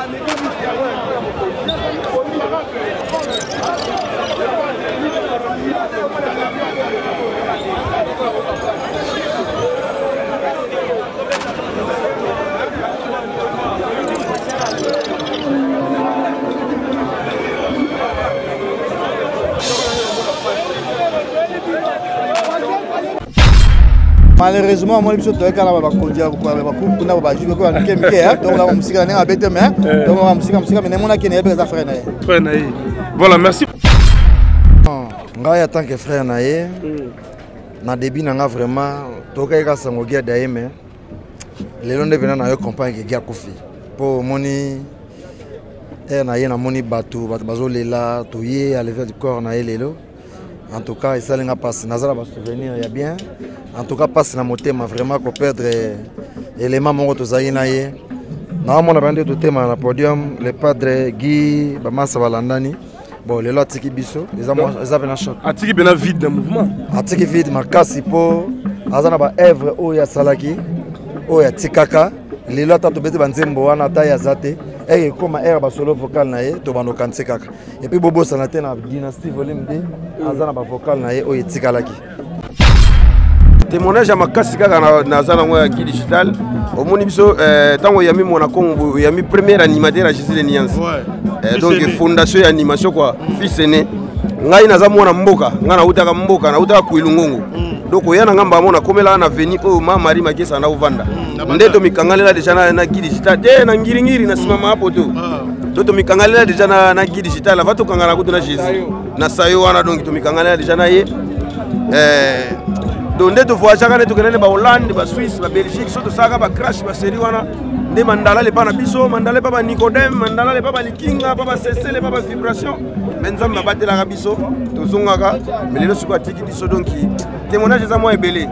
Malheureusement, moi, je suis allé à la Condia, donc on voilà, merci. En tant que frère Naye, na début nanga vraiment toka ka sango gia daime. Les londe venant na yo compagne qui Kofi. Pour moni Naye na moni batu bazolela toye à lever du corps Naye lelo. En tout cas, ça n'a pas passé. Nazara va se souvenir, il y a bien. En tout cas, passe na motema vraiment qu'on perdre élément mon to zainaye. Na mon abandé tout thème na podium le padre Guy Bamasa Balandani. Bon, les lois tiki biso, les avaient un choc. Atiki bena vide dans mouvement. Atiki vide ma kasi po azana ba œuvre o ya salaki o ya tikaka. Les lois tato bete banzembo wana ta ya zate. Et comme air ba solo vocal nae to bano kantikaka. Et puis bobo sanate na dynastie volume 2 azana ba vocal nae o yetikalaki. Témoignage à ma casse na zana moi qui digital au moni biso tango yami mona kongo yami premier animateur à Jésus les Niances donc fondation et animation quoi fils aîné ngai naza mona mboka ngana utaka mboka na utaka kuilungungu donc yana ngamba mona komela na veni o ma mari makesa na uvanda ndeto mikangalela deja na qui digital te na ngiringiri na simama hapo tu toto mikangalela deja na qui digital va to kangana kutu na Jésus na sayo wana donc to mikangalela deja na ye donc dès que voyage quand tu connais ba Hollande ba Suisse ba Belgique surtout ça ba crash ba série wana de mandala le pas na biso mandala pas ba Nicodème mandala le pas ba likinga pas ba cessez pas ba vibration benzom ba batela ka biso to zongaka mais le suko tiki biso donc témoignage za moi ebelé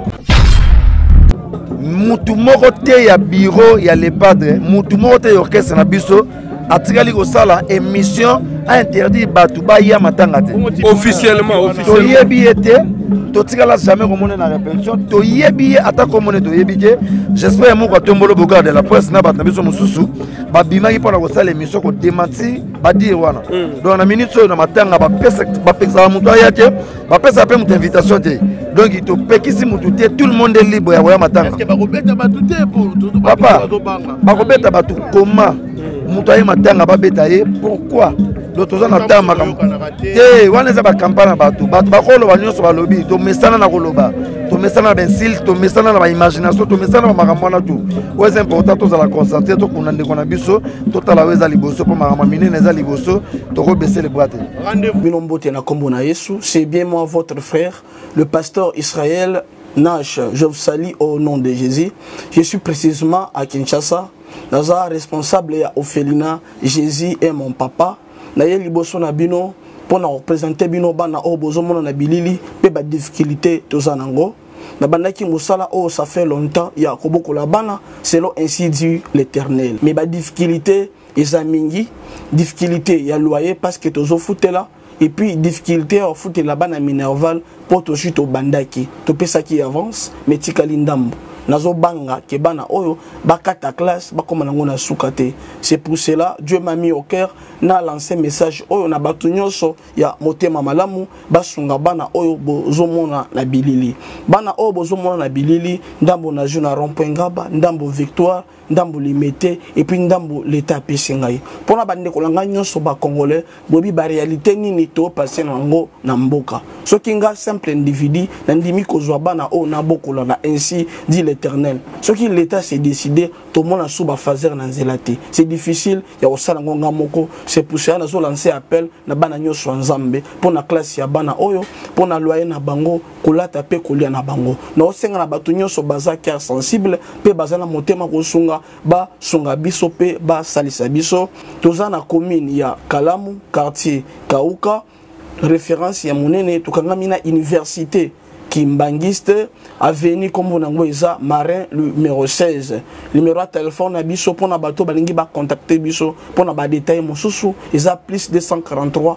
mutu moko te ya bureau ya le padre mutu moko te orchestre na biso atikali ko sala émission a interdit batu ba ya matanga te officiellement to yebi ete to tikala jamais komone na répétition to yebi ata komone to yebi ke j'espère mo ko tombolo boka de la presse na batna biso mususu ba bimaki pona ko sala émission ko démenti ba dire wana donc na minute so na matanga ba pesa mutu ayake ba pesa pe mutu invitation te donc il to pekisi mutu te tout le monde est libre ya matanga est-ce que ba ko beta batu te pour tout papa ba ko beta batu comment mutu ay matanga ba beta ye pourquoi d'autres en attendent ma campagne. Wana za ba campagne batu bakolo ba nyonso ba lobby to mesana na koloba to mesana ben sil to mesana na ba imagination to mesana ba makambo na tout. Ouais c'est important to za la concentrer to kunande kona biso to tala weza liboso po makambo minene za liboso to ko baisser les boîtes. Rendez-vous Binombote na kombo na Yesu, c'est bien moi votre frère le pasteur Israël Nash. Je vous salue au nom de Jésus. Je suis précisément à Kinshasa. Naza responsable ya Ophelina, Jésus est mon papa. Naye liboso na bino pour représenter bino bana o bozo mona na bilili pe ba difficulté tozanango na bandaki musala o ça fait longtemps ya koboko la bana selon ainsi dit l'Éternel mais ba difficulté ezamingi difficulté ya loyer parce que tozo futela et puis difficulté au foot la bana minerval pour to chute au bandaki to pesa qui avance mais tikali ndambo nazo banga ke bana oyo bakata classe bakoma nango na sukate. C'est pour cela Dieu m'a mis au cœur na lancé message oyo na batu nyonso ya motema malamu basunga bana oyo bozomona na bilili bana oyo bozomona na bilili ndambo na juna rond-point Ngaba ndambo Victoire ndambo Limete et puis ndambo l'état pesingai pona bande kolanga nyonso ba congolais bobi ba réalité nini to passer nango na mboka soki nga simple individu na ndimi kozwa bana oyo na bokola na ainsi dit l'Éternel soki l'état s'est décidé to mona suba fazer na nzelate c'est difficile ya osala ngonga moko. C'est pour ça que nous lancé appel na bana nyonso nzambe pour na classe ya bana oyo pour na loyer na bango kolata pe kolia na bango na osenga na batu nyonso baza cœur sensible pe baza na motema kosunga ba sunga biso pe ba salisa biso toza na commune ya Kalamu quartier Kauka référence ya monene tukangami na université Kimbangiste avenue comme on a Marin numéro 16 numéro de téléphone à biso pour na bato balingi ba contacter biso pour na ba détail mosusu isa plus 243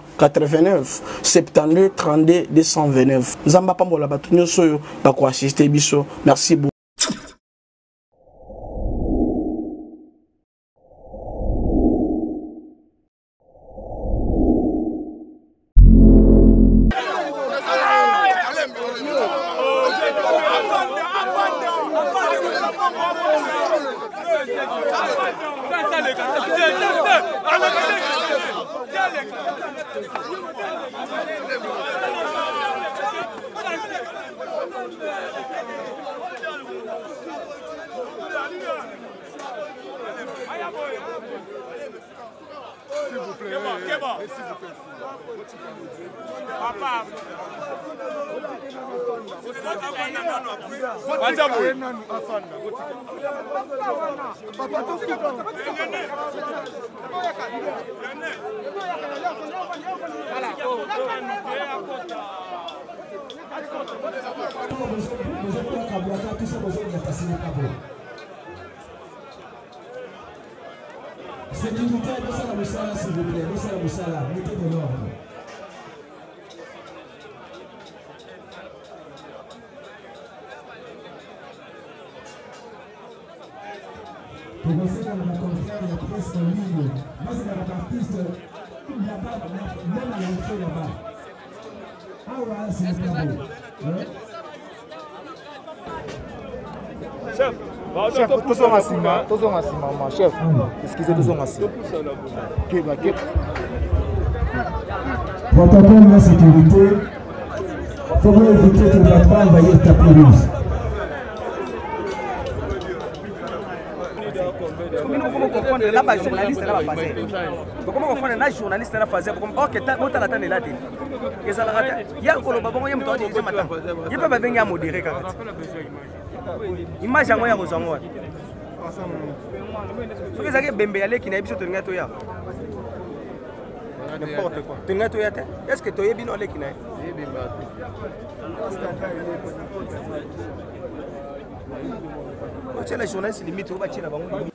89 72 32 229 nzamba pambola bato nyoso ba ko assister biso. Merci beaucoup. S'il vous plaît. Papa. Sécurité, Moussa Moussa, s'il vous plaît, Moussa Moussa, mettez de l'ordre. Pour commencer dans la conférence de la presse en ligne, moi c'est un artiste là-bas, même à l'entrée là-bas. Ah ouais, c'est pas beau. Chef, tozonga nsima ma chef. Excusez tozonga nsima. Protocole de sécurité. Il faut éviter que la balle va y taper rouge. Comment confondre là-bas journaliste là-bas passé. Comment confondre là journaliste là passé. Ok, tu as la là. Il y a un coloba bon, il y a un toit de matin. Il peut pas venir modérer quand image yango ya kozango soki ezaki bembe ya leki na biso tolinga toya n'importe quoi tolinga toya te est-ce que toyebi no leki na ye la journaliste limite oba tshela bango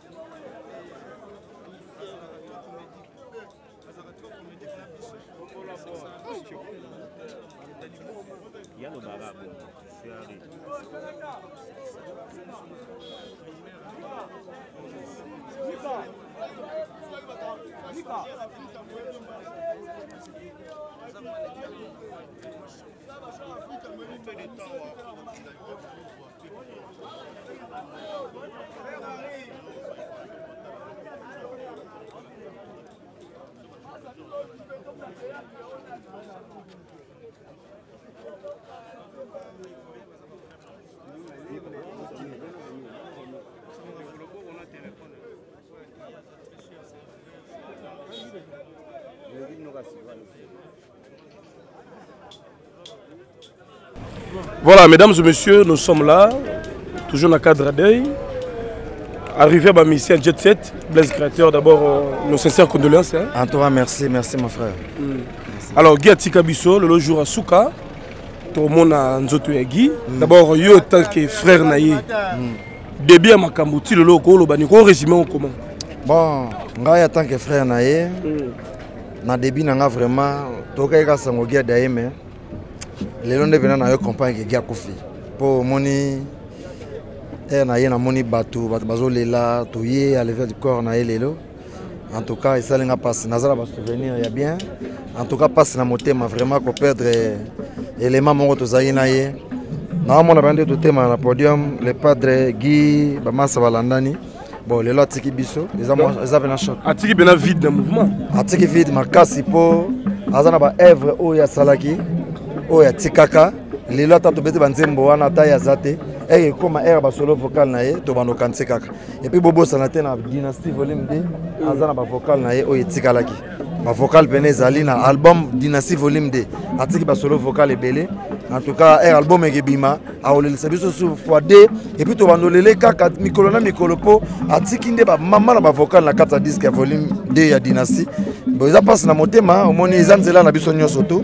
Voilà, mesdames et messieurs, nous sommes là, toujours dans le cadre d'œil. Arrivé à ma mission Jet Set, Blaise Créateur, d'abord nos sincères condoléances. En tout cas, merci mon frère. Alors, Guy Atikabiso, le jour à Souka, tout le monde a Nzoto Yagi. D'abord, yo, tant que frère Naye, début à Makambouti, le loco, le baniko, résumé en comment? Bon, en tant que frère Naye, na début, na vraiment, tout le monde a son Guy Daïme. Les gens viennent à comprendre que Guy Koufi. Pour moni, na yena moni bateau, bateau là, tout y est à lever du corps na yelo. En tout cas, ça n'a pas nazala va souvenir il y a bien. En tout cas, passe na moté m'a vraiment qu'on perdre élément mon to zaina yé. Na mon abandé tout thème na podium, le padre Guy Bamasa Balandani. Bon, les lots tiki biso, ils avaient un choc. Atiki bena vide dans mouvement. Atiki vide ma casse po, azana ba œuvre o ya salaki. Oh ya tikaka les lois tant bete banzembo wana ta ya zate et comme air ba solo vocal na ye to bano kanse kaka et puis bobo sanate na dynastie volume 2 azana ba vocal na ye o etikalaki ba vocal benezali na album dynastie volume 2 atiki ba solo vocal ebele en tout cas air album ekebima a olele sabiso sur x2 et puis to bano lele kaka mikolo na mikolo po atiki nde ba mama na ba vocal na 4 disque ya volume 2 ya dynastie bo za passe na motema omoni ezanzela na biso nyoso to.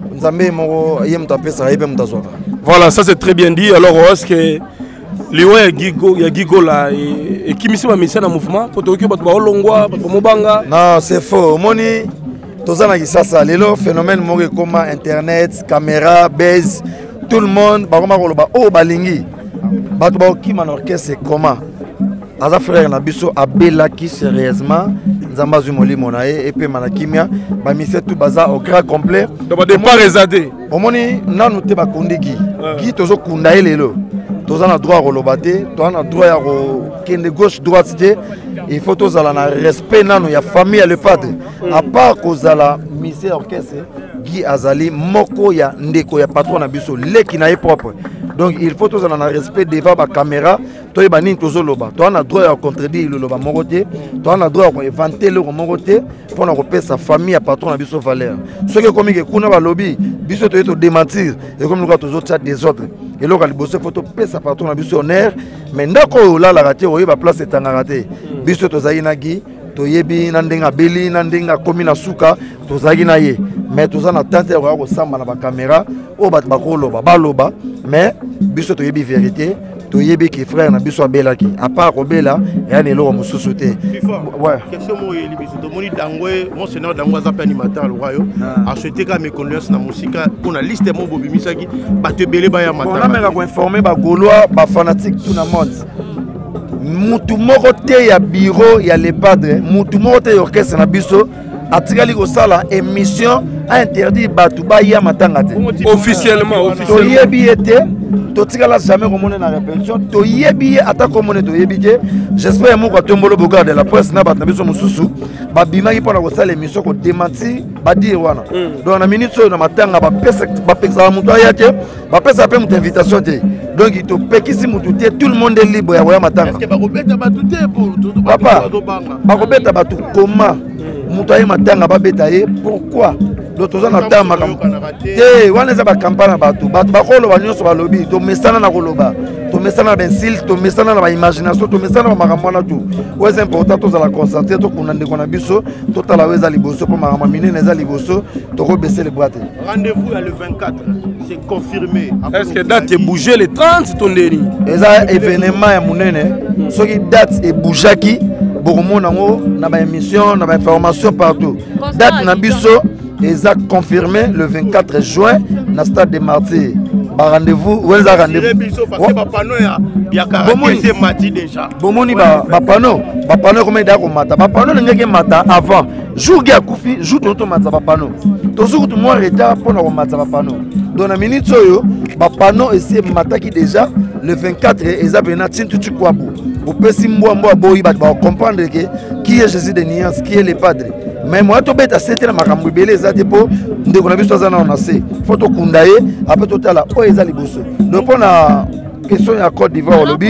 Voilà, ça c'est très bien dit. Alors, est-ce que Léo y a Gigo là et qui me mission dans le mouvement pour te non, c'est faux. Moni, ça, le phénomène comme internet, caméra, base, tout le monde, oh, balingi. Qui m'a orchestre, c'est comment? Aza frère na biso abelaki sérieusement nzamba zumoli monae et puis manakimia ba mission tout baza au grand complet donc départ résadé omoni nanu te ba kundiki ki tozo kunda elelo tous on a droit à rolobater, tous on a droit à kende gauche droite, il faut tous aller dans respect nano ya famille le padre. À part cause la mise orchestre Guy Azali moko ya ndeko ya patron na biso leki na propre. Donc il faut tous aller dans respect devant la caméra, toi et bani tous loba. Toi on a droit à contredire le loba moroté, toi on a droit à inventer le moroté pour nous repérer sa famille à patron na biso valeur. Ce que comme que kuna ba lobby, biso to démentir et comme nous tous autres des autres. Et là, il faut que sa patron na biso honneur, mais ndako la raté o ba place est en raté. Biso to zaina gi to yebi nandenga beli nandenga komi na suka to zagina ye. Mais tout ça na tente ko samba na ba caméra o ba bakoloba baloba mais biso to yebi vérité to yebi ki frère na biso abelaki à part obela ya ne lo mususu te. Ouais. Question mo yeli biso to moni dangwe monseigneur dangwe za animateur le royaume a souhaité ka mes condoléances na musika pour la liste mo bobimisaki ba te belé ba ya matin. On a même ko informer ba gaulois ba fanatique tout na monde. Mutu moko te ya bureau ya les padres, mutu moko te orchestre na biso atikali ko sala émission a interdit batu ba ya matanga te. Officiellement. To yebi ete to tikala jamais komone na répétition to yebi ata komone to yebi je j'espère mo ko tombolo boga de la presse na bat na biso mususu ba bimaki pona ko sala émission ko démentir ba dire wana. Donc na minute so na matanga ba pesa mutu ayake ba pesa pe mutu invitation te. Donc il te pekisi mutu te tout le monde est libre ya matanga. Est-ce que ba kobeta batu te pour tout papa ba kobeta batu comment mutu ay matanga ba beta ye pourquoi d'autres gens n'attendent pas. Eh, on est à la campagne à Batou. Batou, bakolo ba nyonso ba lobby. To mesana na koloba. To mesana ben sil, to mesana na ba imagination, to mesana na makamwana tout. Ouais, c'est important to za la concentrer to kunande kona biso, to tala weza liboso pour makama mine neza liboso, to ko baisser les bras. Rendez-vous le 24, c'est confirmé. Est-ce que date est bougé le 30 ton déni? Eza événement ya munene. So qui date est bougaki, bokomo nango na ba émission, na ba information partout. Date na biso ils ont confirmé le 24 juin dans le stade des Martyrs. Rendez-vous, où est-ce rendez-vous? Parce que Bapano il y a caractérisé Mati déjà. Bomoni Bapano comment il a combattu? Bapano n'a pas mata avant. Jour qui a coufi, jour tout mata Bapano. Toujours tout le monde retard pour nous combattre Bapano. Dans la minute soyo, Bapano essaie mata qui déjà le 24 ils ont venu tout tu quoi beau. Au petit mois boy va comprendre que qui est Jésus de Niance, qui est le Padre. Mais moi to beta c'était na makambo belé za depo ndeko na biso za na onase photo kundaye après total o ezali boso donc pour la question ya Côte d'Ivoire au lobby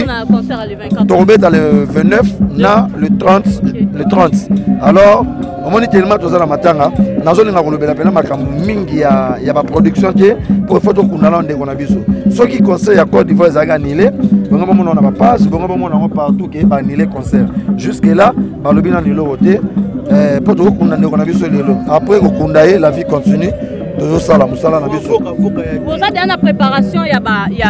to beta le 29 na le 30 le 30 alors on moni tellement to za na matanga nazo linga ko lobela pena makambo mingi ya ba production te pour photo kundala ndeko na biso ce qui conseille ya Côte d'Ivoire za ganile bongo bomo na ba passe bongo bomo na partout ke ba annuler concert jusque là ba lobby na nilo wote pour tout le monde. Après, la vie continue. Vous avez une préparation, il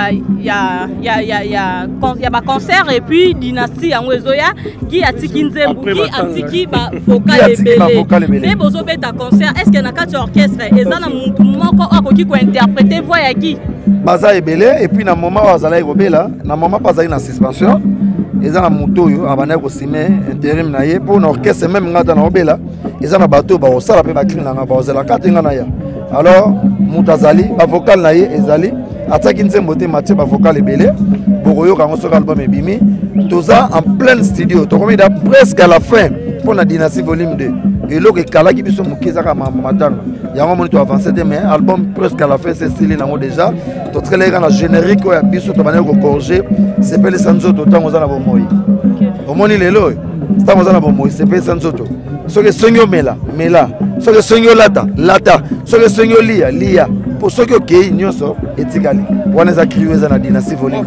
y a concert et puis dynastie en Ouezoya qui a tiki Nzembu, qui a tiki vocal et belé. Vous avez un concert, est-ce qu'il y a un orchestre et ça a qui interpréter voix à qui? Baza et belé et puis dans le moment où vous allez robela, dans le moment où vous allez en suspension. Ils ont un moto, ils ont un intérim pour un orchestre, même dans le robela. Ils ont un bateau, ils ont un bateau, ils ont un alors, Moutazali, le vocal naïe, Ezali, attaque une semboté, Mathieu, le vocal est belé, Boroyo, quand on sort l'album est bimi, tout ça en plein studio, tout comme il a presque à la fin pour la dynastie volume 2. Et là, Kala qui sont Moukizaka Mamatang, il y a un moment où avancé, mais l'album presque à la fin, c'est stylé déjà. Tout ce qui est dans le générique, il y a un biso, il y a un corrigé, c'est pas les Sanzo, tout le temps, on a un bon moyen. Au moins, il est là, c'est un bon moyen, c'est pas les Sanzo. Ce que Sonyo Mela, ce que Sonyo Lata, ce que Sonyo Lia, pour ceux qui n'y sont pas, Etigali. On a écrit dans la dynastie volume.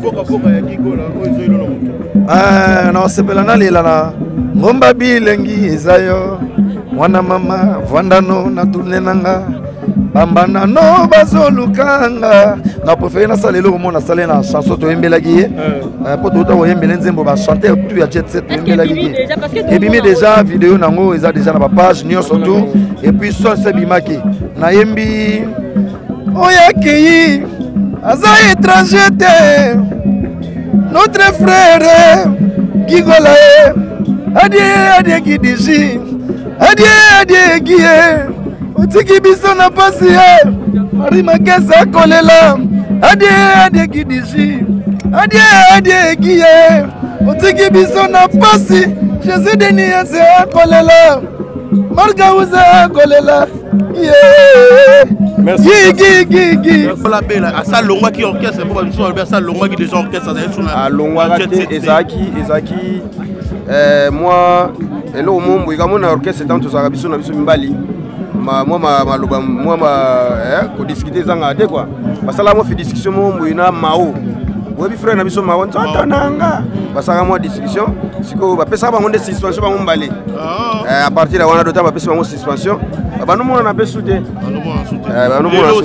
Non, c'est pas là. Ngomba bilengi ezayo, mwana mama, vandano na tunenanga, bambana no bazolukanga. Na préféré na salé le moment na salé na chanson to embelagi. Pour tout o embelenzembo ba chanter tout ya jet set embelagi. Et bimi déjà vidéo nango eza déjà na ba page nyo surtout et puis son se bimaki. Na yembi oyaki aza étranger te. Notre frère Gigolae Adie Gidiji Adie Guie Otiki biso na pasi Marie Makesa kolela Adie Gidiji adie guiye otiki biso na pasi Jésus deni ase kolela marga uza kolela merci gi la bella asa longwa ki orchestre pour biso asa longwa ki des orchestres à longwa te ezaki moi elo mombo ikamona orchestre tant to biso na biso mimbali moi ko discuter zanga de quoi basala mo fi discussion mombo ina mao webi frère na biso mao nzata nanga basaka mo discussion siko bapesa bango de suspension bango mbali à partir de wana dota bapesa bango suspension bano mona na besu te bano mona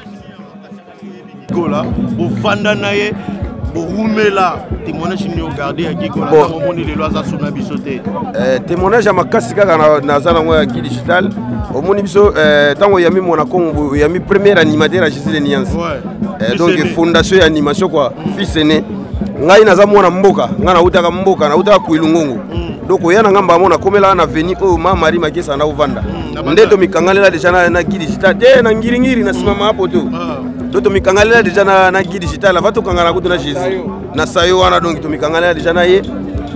gola bo vanda naye bo rumela témoignage ni regarder à Gigola on moni les lois à sona bisoté témoignage à makasi kaka na zana ngwa ki digital omoni biso tango yami mona kongo yami premier animateur à Jésus de Niance donc fondation ya animation quoi fils aîné ngai naza mwana mboka ngana utaka mboka na utaka kuilungongo donc yana ngamba mona komela na veni o mama Marie Makesa na uvanda ndeto mikangalela deja na ki digital te na ngiringiri na simama hapo tu donc mikangalela deja na ki digital va to kangana kutu na Jésus na sayo wana donc to mikangalela deja na ye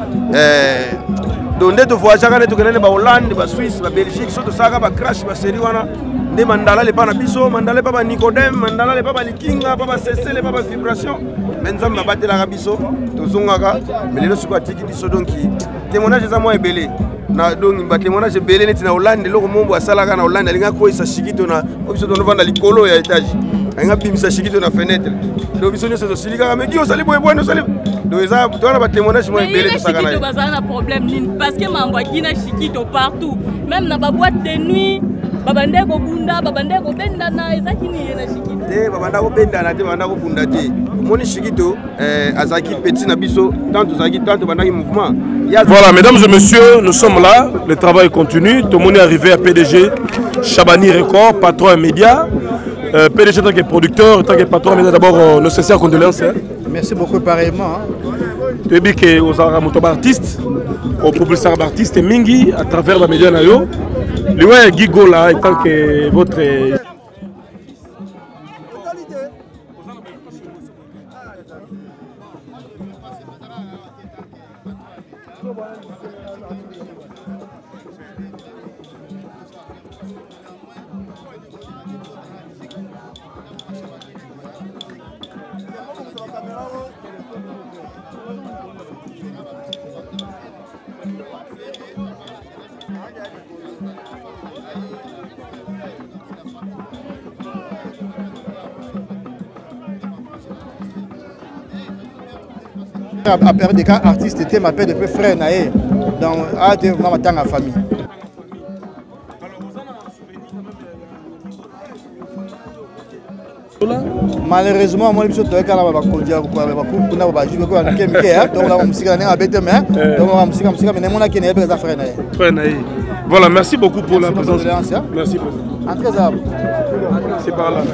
donc ndeto voyage kana to kenene ba Hollande ba Suisse ba Belgique so to saka ba crash ba série wana nde mandala le pa na biso mandala pa ba Nicodème mandala le pa ba Likinga pa ba CC le pa ba vibration menza mabatela ka biso to zongaka mais le suko atiki biso donc témoignage za moi ebele na donc ba témoignage ebele neti na Hollande loko mombo asalaka na Hollande alinga ko isa shikito na biso to novanda likolo ya étage alinga bimisa shikito na fenêtre do biso nyoso to silika mais ki osali boye boye osali do eza to na ba témoignage moi ebele to saka na shikito bazana problème nini parce que mambo akina shikito partout même na ba boîte de nuit babande ko bunda babande ko benda na ezaki ni na shikito te babanda ko benda na te babanda ko bunda te moni shikito azaki petit na biso tant bandaki mouvement. Voilà, mesdames et messieurs, nous sommes là, le travail continue. Tout le monde est arrivé à PDG Chabani Record, patron et média. PDG en tant que producteur, en tant que patron et média, d'abord nos sincères condoléances. Merci beaucoup pareillement. Tu es bien que aux artistes, aux propulseurs d'artistes Mingi à travers la média Nayo. Le Guigo là, en tant que votre à période des cas artistes étaient ma père depuis frère naé dans à de ma tanga famille. Malheureusement moi je suis toyé kala ba kondia ko ba ko na ba jibe ko na kemike donc la musique na ngabete mais donc la musique mais mon akene be za frère naé. Frère naé. Voilà, merci beaucoup pour la présence. Merci président. Entrez ça. C'est par là.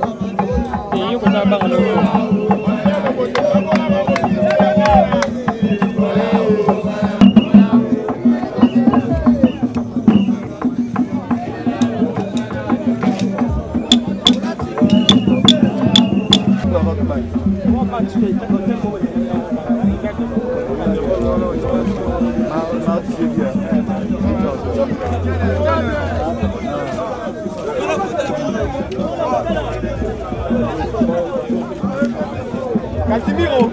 Casimiro.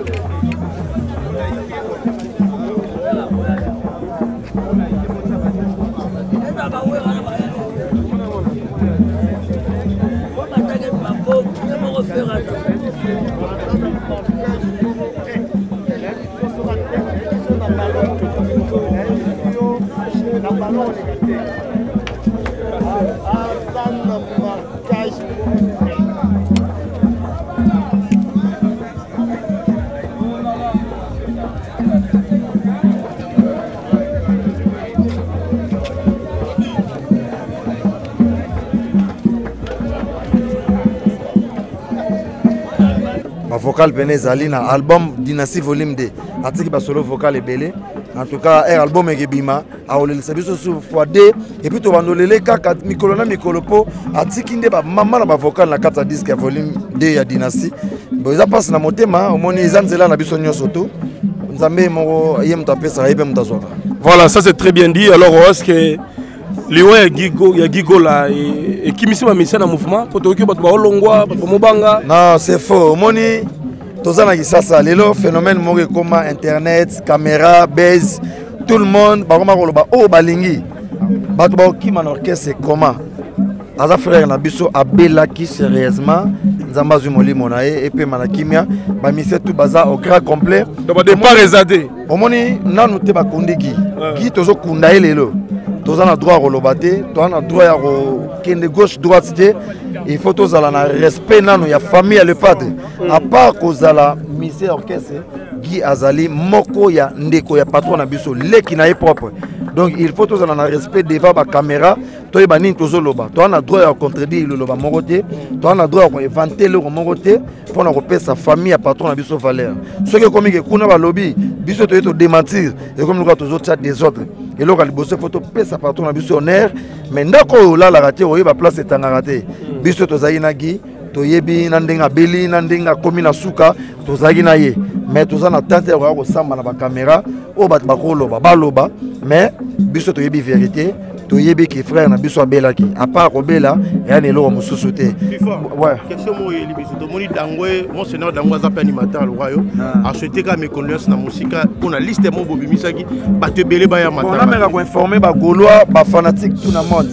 vocal pene ezali na album Dynastie volume 2 atiki ba solo vocal ebele En tout cas, un album est bima. Le service sur x2 et puis tu vas nous les kaka mikolo na mikolo po atikinde ba maman na vocal na 4 disque volume 2 ya Dynasty. Bon ça passe na motema, au moni zanzela na biso nyoso to. Nzambe mo yem tapesa yebe mutazoka. Voilà, ça c'est très bien dit. Alors est-ce que Léon ya Gigo là et qui mission mission na mouvement pour to ki ba olongwa ba mobanga. Non, c'est faux. Moni tozana kisasa lelo phénomène mo comme internet, caméra, base. Tout le monde, oh balingi, bato qui man orchestre comment? Aza frère na biso abela qui sérieusement, nzamba zumoli monae et puis manakimia, ba mise tout baza au grand complet. Donc départ résadé. Omoni nanu te ba kundiki, qui tozo kundae lelo. Toza na droit rolobate, toza na droit ya kende gauche droite te. Il faut tozala na respect nanu ya famille le padre. À part kozala mise orchestre Guy Azali moko ya ndeko ya patron na biso leki na propre. Donc il faut tous en respect devant la caméra. Toi bani tozo loba. Toi on a droit à contredire le loba moroté. Toi on a droit à inventer le moroté pour na repérer sa famille à patron na biso valeur. Ce que comme que kuna ba lobby biso to démentir et comme nous tous autres des autres. Et là il bosse photo pèse sa patron na biso honneur mais ndako là la raté oye ba place est en raté. Biso to zaina Guy to yebi na ndenga beli na ndenga komi na suka to zagina ye. Mais tout ça, on a tenté de voir la caméra, on va baloba, mais biso to yebi vérité, to yebi qui frère na biso abela qui. À part obela, rien n'est là mususu sauter. Ouais. Question moi biso to moni dangwe, mon seigneur dangwa za animateur le royaume. A souhaité ka mes connaissances na musique, on a liste mon bobi misaki, ba te belé ba ya matin. On a même informé ba gaulois, ba fanatique tout na monde.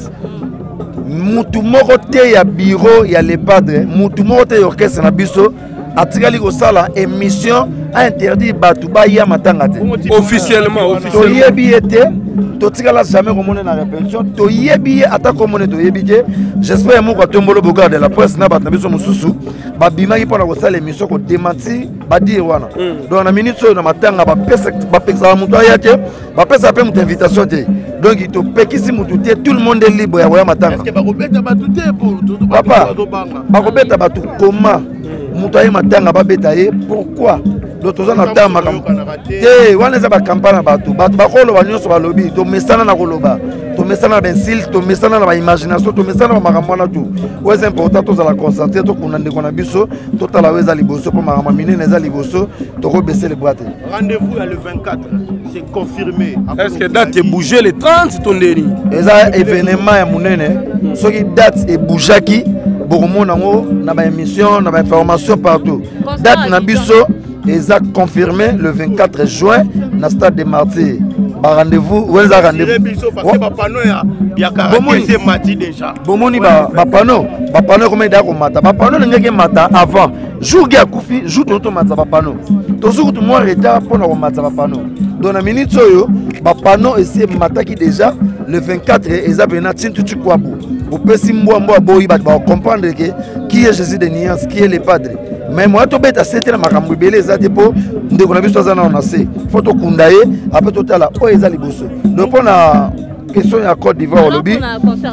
Mutu moko te ya bureau ya les padres, mutu moko te orchestre na biso. Atikali ko sala émission a interdit batu ba ya matanga te officiellement to yebi ete to tikala jamais komone na répétition to yebi ata komone to yebi je j'espère mo ko tombolo boga de la presse na batna biso mususu ba bimaki pona ko sala émission ko démentir ba dire wana donc na minute so na matanga ba pesa mutu ayate ba pesa pe mutu invitation te donc il to pekisi mutu te tout le monde est libre ya matanga est-ce que ba kobeta batu te pour tout papa ba kobeta batu comment Moutaye matanga babeta ye pourquoi d'autres en attendent makam te wana za ba campagne batu ba kolo ba nyonso ba lobby to mesana na koloba to mesana ben sil to mesana na ba imagination to mesana ba makamwana tout ouais c'est important to za la concentrer to kunande kona biso to tala weza liboso pour makama minene za liboso to ko baisser les boîtes. Rendez-vous le 24, c'est confirmé. Est-ce que date est bougé le 30 tonderi eza événement ya munene soki date est bougaki beaucoup nango na ba émission na ba information partout date na biso exact confirmé le 24 juin na stade de Martyrs. Ba rendez-vous ou ça rendez-vous parce que ba panneau ya caractère mati déjà bomoni ba panneau comment da ko mata ba panneau ngeke mata avant jour ya kufi jour to mata ba panneau to jour tout moi retard pour na ko mata ba panneau donc na minute oyo ba panneau essayer mataki déjà le 24 exact na tintu tukwabu au pesi mboa boyi ba comprendre que qui est Jésus de Niance, qui est le padre. Mais moi to beta c'était na makambo belé za depo ndeko na biso za na on a c'est photo kundaye après total o eza liboso. Donc on a question ya Côte d'Ivoire au lobby. On a concert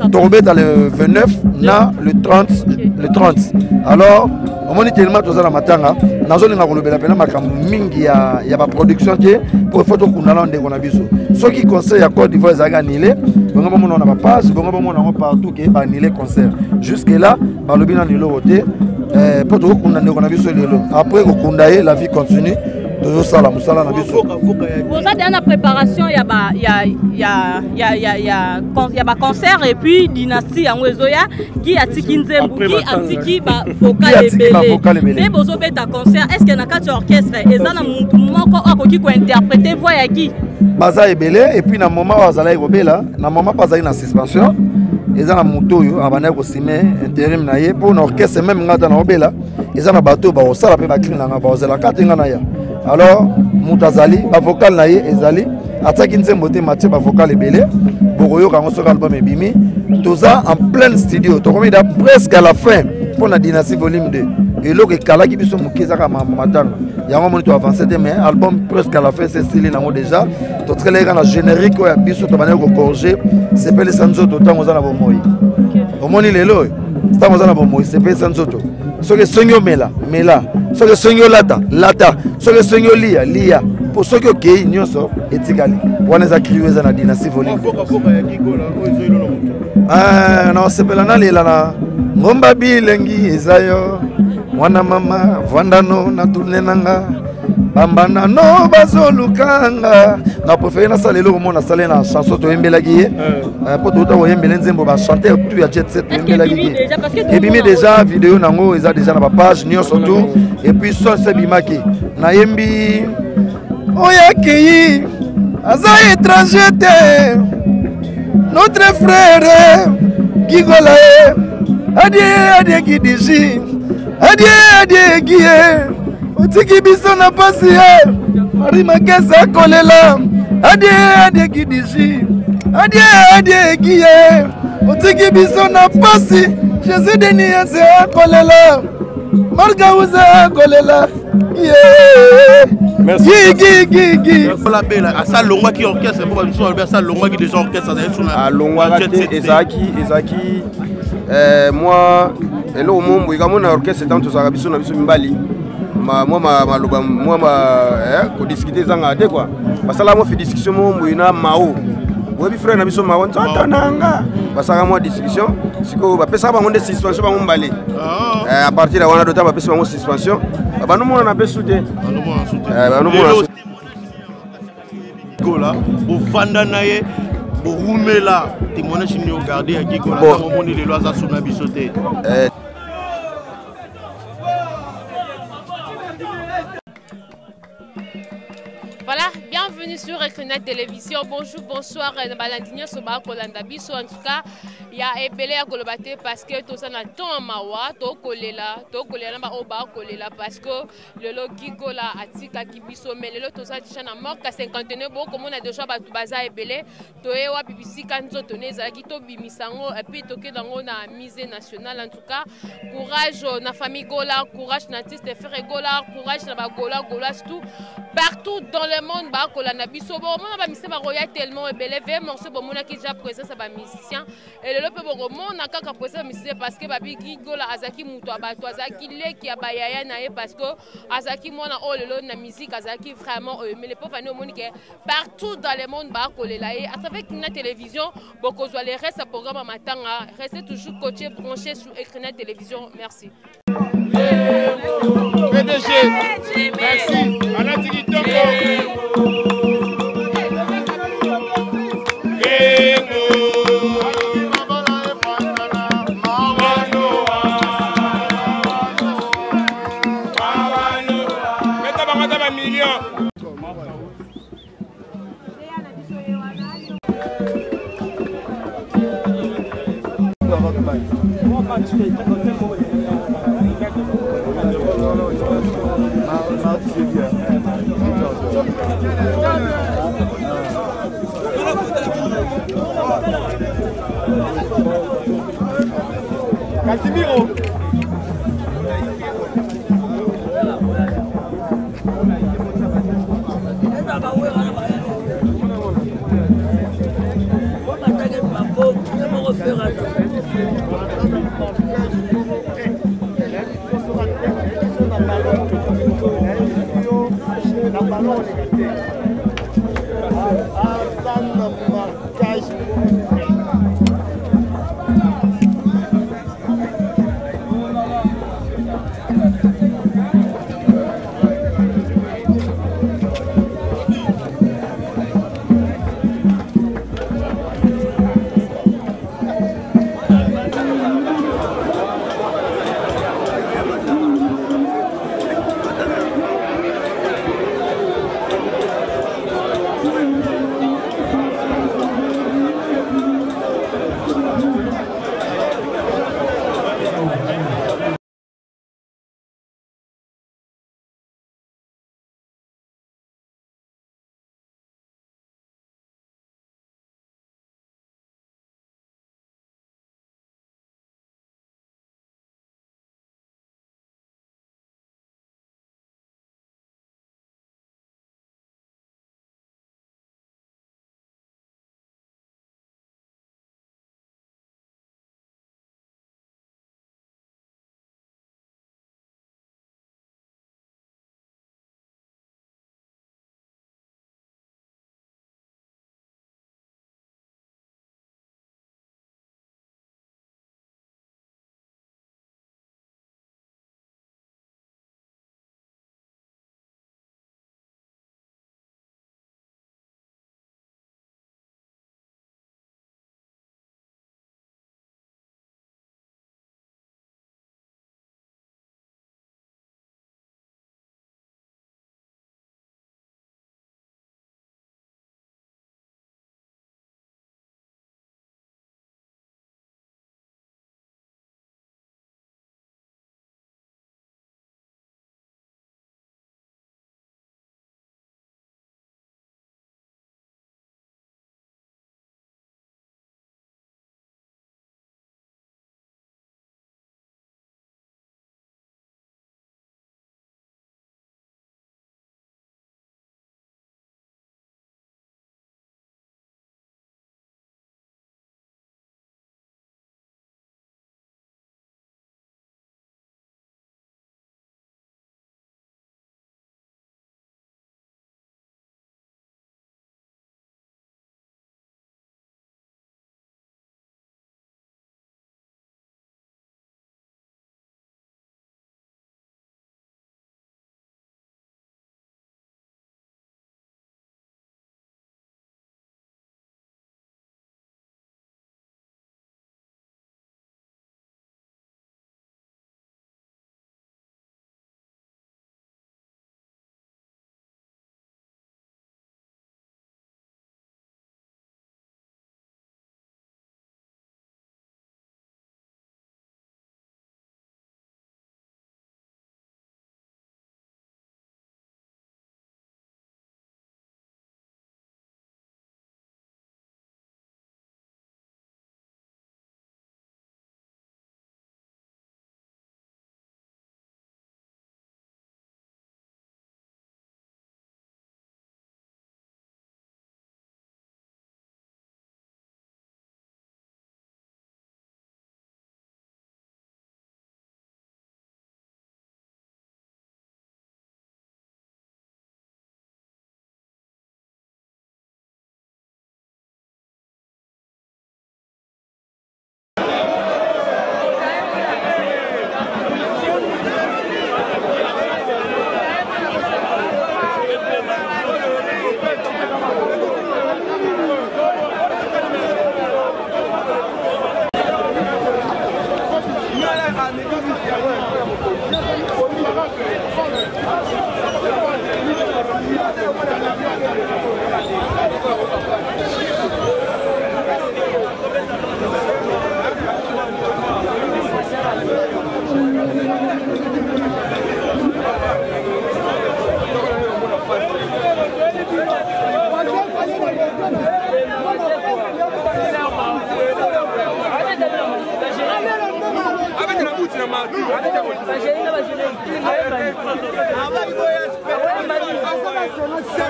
le 29 na le 30 le 30. Alors on moni tellement to za na matanga nazo linga kolobela pena makambo mingi ya ba production te pour photo kundala ndeko na biso. Ceux qui concert ya Côte d'Ivoire za ganilé bongo bomo na ba page bongo bomo na partout que ba annulé concert. Jusque là ba lobi na nilo voter pour tout kunda ndeko na biso lelo. Après ko kundaye la vie continue. Toujours ça la musala na biso. Vous avez une préparation ya ba concert et puis Dynasty en Wezoya qui atiki nzembu qui atiki ba vocal ebele. Mais bozo beta concert est-ce que na kati orchestre ezana muntu moko akoki ko interpréter voix ya qui baza ebele et puis na moment bazala irobela na moment bazali na suspension ezana muto yo abana ko sime intérim na ye pour orchestre même ngata na obela ezana bato ba osala pe ba klina na ba ozela katinga na ya. Alors Moutazali ba vocal na ye ezali ataki nzembo te mathieu ba vocal ebele bokoyo kango soka album ebimi toza en plein studio to komida presque à la fin pour la Dynasty volume 2 et lo ke kala ki biso mukeza ka matanga yango moni to avancer mais album presque à la fin c'est stylé nango déjà to trailer na générique ya biso to baneko corriger c'est pele sanzo to tango za na bomoyi omoni lelo tango za na bomoyi c'est pele sanzo to so que sonyo mela ce que sonyo lata ce que sonyo lia pour ceux qui okei nyonso etikali wana eza crio eza na dynastie volume na osepela nalela na ngomba bilengi eza yo mwana mama vandano na tourne nanga bambana no bazolukanga na préféré na salelo komona sale na chanson toyembelaki ye po touta koyembela nzembo bachanter tout ya jet set toyembelaki ye ebimi déjà vidéo nango eza déjà na bapage nyonso tout et puis son sebimaki nayembi oyakei aza étranger te notre frère gigola ye adie gidiji adie gie otiki biso na pasi ye mari makesa kolela adie gidiji adie gie otiki biso na pasi jésus deniase akolela marga uza akolela asalongwaki orchestre po babiso balobi asalongwaki déjà orchestre alongwaka te ezalaki moi eloko mombo ekamona orchestre tant tozalaka biso na biso mibali maloba kodiskute ezanga te kua basalaka mwa fi discussion mombo na mao oyebi frère na biso mao nzoto nanga basalaka mwa discussion sikoyo bapesaka bango nde suspension bango mbale à partir ya wana dota bapesa bango suspension banomona na besu te Gigola bofanda na ye borumela témoignage ni regarder ya Gigola na momoni lelo aza suna biso te. Voilà, bienvenue sur Ecrinet Télévision. Bonjour, bonsoir, Balandigna Soba Kolanda Biso. En tout cas, il y a Ebele à Golobate parce que tout ça n'a tant mawa, to kolela ba oba kolela parce que le lo Gigola atika kibiso mais le lo tout ça déjà na mort ka 59 bon comme on a déjà batu baza Ebele to ewa bibisi kanzo toneza ki to bimisango et puis toke dango na mise nationale. En tout cas, courage na famille Gola, courage na artiste frère Gola, courage na ba Gola tout partout dans le monde ba kolanda biso bon mona ba mise ba roya tellement Ebele ve morceau bon mona ki déjà présence ba musicien et le pe bon mona kaka présence musicien parce que ba Gigola azaki muto abato azaki leki abayaya na ye parce que azaki mona oh lelo na musique azaki vraiment mais les pauvres moni que partout dans le monde ba kolela et à travers une télévision beaucoup zo les reste programme matanga restez toujours coaché branché sur Ecrinet Télévision. Merci. PDG, merci. Alain Casimiro.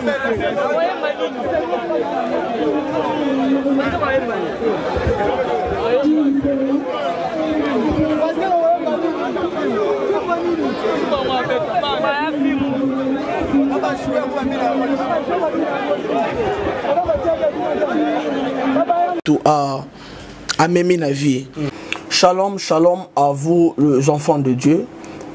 Tout à Mémé na vie. Shalom, shalom à vous les enfants de Dieu.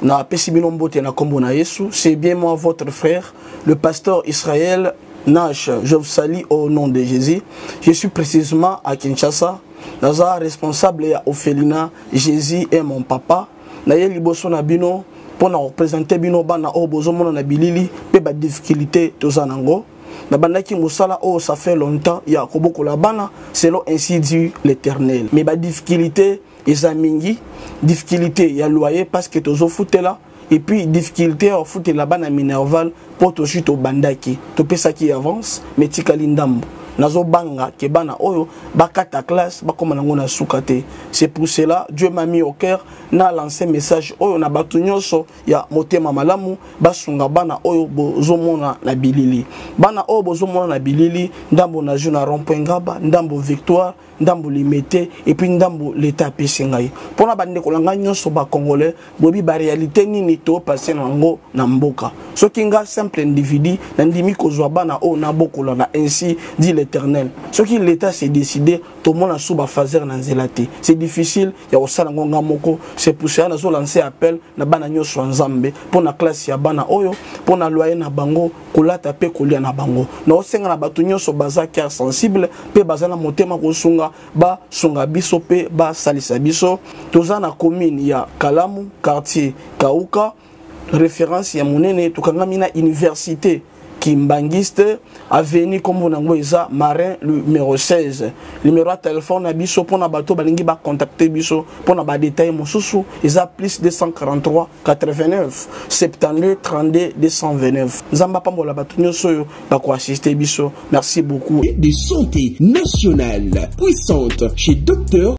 C'est bien moi votre frère, le pasteur Israël Nash. Je vous salue au nom de Jésus. Je suis précisément à Kinshasa. Naza responsable à Ophelina. Jésus est mon papa. Naye liboso na bino pour nous représenter bino bana o bozomo na bilili pe ba difficulté tozanango. Na bandaki musala oh ça fait longtemps ya koboko la bana selon ainsi dit l'Éternel. Mais ba difficulté ezamingi difficulté ya loyer parce que tozo foutela et puis difficulté au foot la bana minerval pour to chute au bandaki to pesa qui avance mais tikali ndambo nazo banga ke bana oyo bakata classe bakoma nango na sukate. C'est pour cela Dieu m'a mis au cœur na lancé message oyo na batu nyonso ya motema malamu basunga bana oyo bozomona na bilili bana oyo bozomona na bilili ndambo na juna rond-point Ngaba ndambo Victoire ndambo Limete et puis ndambo l'état pesingai pona bande kolanga nyonso ba congolais bobi ba réalité nini to passer nango na mboka soki nga simple individu na ndimi kozwa bana oyo na bokola na ainsi dit l'Éternel. Ce qui l'État s'est décidé, tout le monde a sous fazer na nzelate. C'est difficile, il y a aussi ngonga moko. C'est pour ça que nous lancé appel na bana nyoso nzambe pour na classe ya bana oyo, pour na loyer na bango, kolata pe kolia na bango. Na osenga na batu nyoso baza cœur sensible, pe baza na motema kosunga ba sunga biso pe ba salisa biso. Toza na commune ya Kalamu, quartier Kauka, référence ya monene tukanga mina université Kimbangiste, avenue comme on a Marin numéro 16. Numéro de téléphone à biso pour na bateau balingi ba contacter biso pour na ba détail mon sousou isa plus 243 89 72 32 229. Zamba pambola bato nyoso ba ko assister biso. Merci beaucoup. De santé nationale puissante chez Docteur